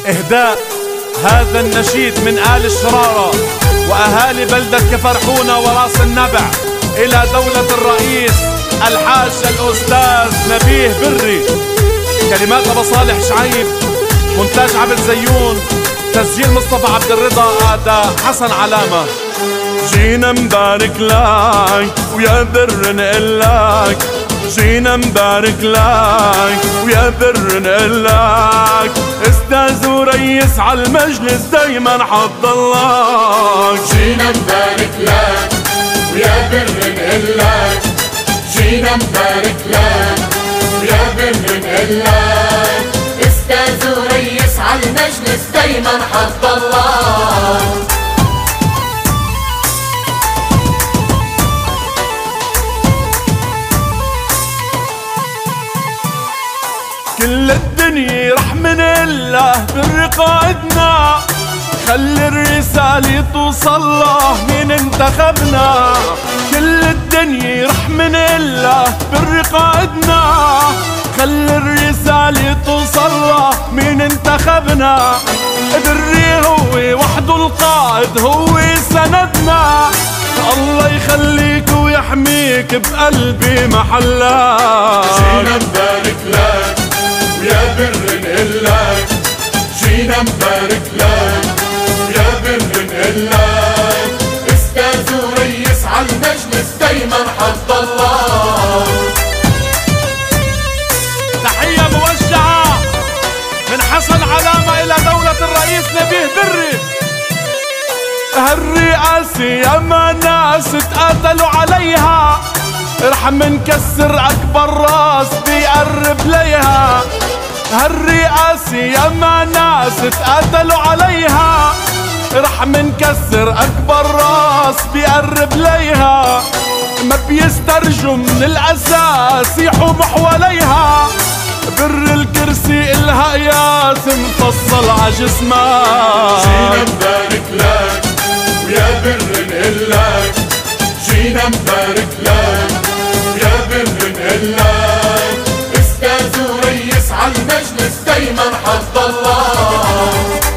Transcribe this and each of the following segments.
إهداء هذا النشيد من آل الشرارة وأهالي بلدة كفرحونة وراس النبع إلى دولة الرئيس الحاج الأستاذ نبيه بري. كلمات أبو صالح شعيب، مونتاج عبد زيون، تسجيل مصطفى عبد الرضا، أداء حسن علامة. جينا مبارك لك ويا بر نقلك، جينا مبارك لك ويا بر نقلك، استاذ وريس عالمجلس دايما حضلك. جينا مبارك لك ويا بر نقلك، جينا مبارك لك ويا بر نقلك، استاذ وريس عالمجلس دايما حضلك. كل الدنيا رح من الله بالرقائدنا، خلي الرسالة توصل له مين انتخبنا. كل الدنيا رح من الله بالرقائدنا، خلي الرسالة توصل له مين انتخبنا. بري هو وحده القائد، هو سندنا، الله يخليك ويحميك بقلبي محلك. جينا مبارك لك ويا بر نقلك، جينا مبارك لك ويا بر نقلك، استاذ وريس عالمجلس دايما حضلك. تحية موجهة من حسن علامة إلى دولة الرئيس نبيه بري. هالرئاسة ياما ناس تقاتلوا عليها، رح منكسر أكبر راس بيقرب ليها. هالرئاسة ياما ناس تقاتلوا عليها، رح منكسر أكبر راس بيقرب ليها. ما بيسترجوا من الأساس يحوم حواليها، بر الكرسي إلها قياس مفصل عجسمها. جينا مبارك لك ويا بر نقلك، جينا مبارك لك ويا بر نقلك، استاذ وريس عالمجلس دايما حضلك.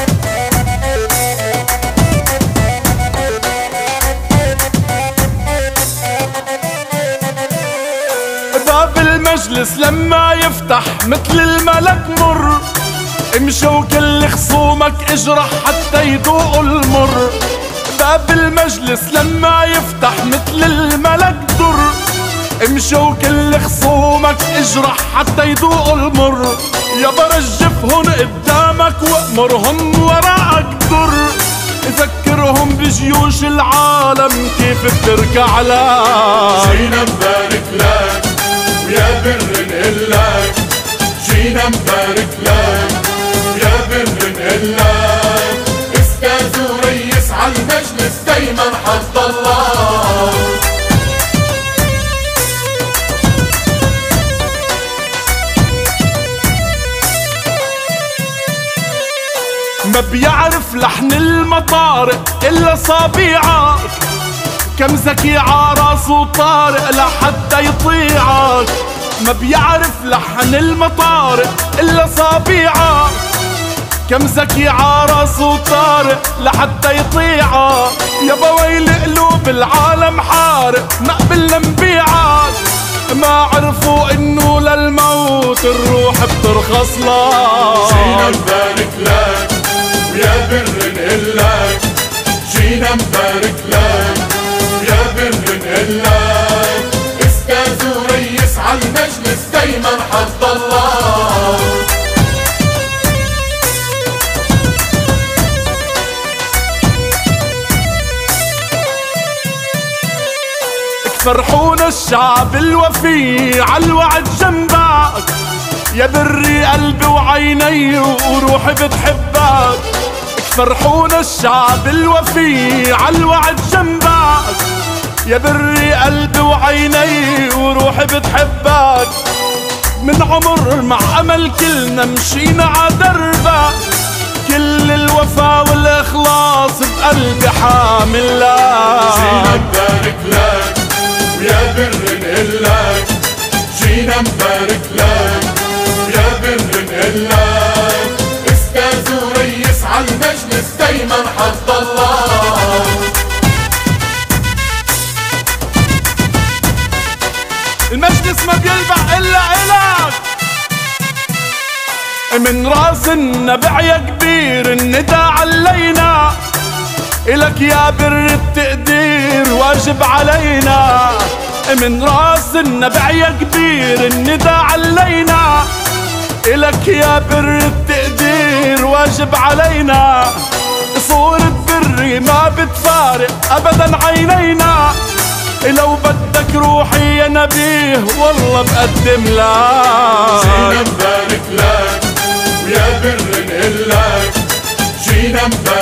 باب المجلس لما يفتح مثل الملك مر، امشوا كل خصومك اجرح حتى يذوقوا المر. باب المجلس لما يفتح مثل الملك در، امشوا كل خصومك اجرح حتى يذوقوا المر. يابا رجفهن قدامك وامرهم وراءك در، ذكرهم بجيوش العالم كيف بتركع لك. جينا مبارك لك ويا بر نقلك، جينا مبارك لك ويا بر نقلك، استاذ وريس عالمجلس دايما حضلك. ما بيعرف لحن المطارق إلا صابيعك، كم ذكي عراسه طارق لحتى يطيعك. ما بيعرف لحن المطارق إلا صابيعك، كم ذكي عراسه طارق لحتى يطيعك. يابا ويل قلوب العالم حارق مقبل نبيعك، ما عرفوا انه للموت الروح بترخص لك. جينا مبارك لك ويا بر نقلك، جينا مبارك لك ويا بر نقلك، استاذ وريس عالمجلس دايما حضلك. فرحونا الشعب الوفي عالوعد جنبك، يا بري قلبي وعيني وروحي بتحبك. فرحونا الشعب الوفي عالوعد جنبك، يا بري قلبي وعيني وروحي بتحبك. من عمر مع أمل كلنا مشينا عدربك، كل الوفا والإخلاص بقلبي حامل لك. جينا مبارك لك ويا بر نقلك، جينا مبارك لك ويا بر نقلك، استاذ من راس النبع يا كبير الندى علينا، إلك يا بر التقدير واجب علينا. من راس النبع يا كبير الندى علينا، إلك يا بر التقدير واجب علينا. صورة بري ما بتفارق أبدا عينينا، لو بدك روحي يا نبيه والله بقدم لك. جينا نبارك لك ويا بر نقلك، جينا نبارك